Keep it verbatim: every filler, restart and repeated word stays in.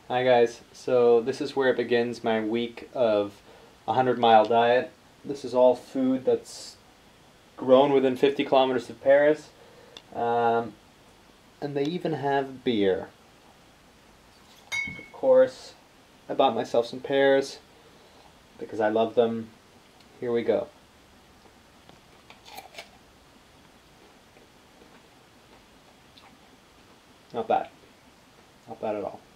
Hi guys, so this is where it begins my week of a hundred mile diet. This is all food that's grown within fifty kilometers of Paris, um, and they even have beer. Of course, I bought myself some pears because I love them. Here we go. Not bad. Not bad at all.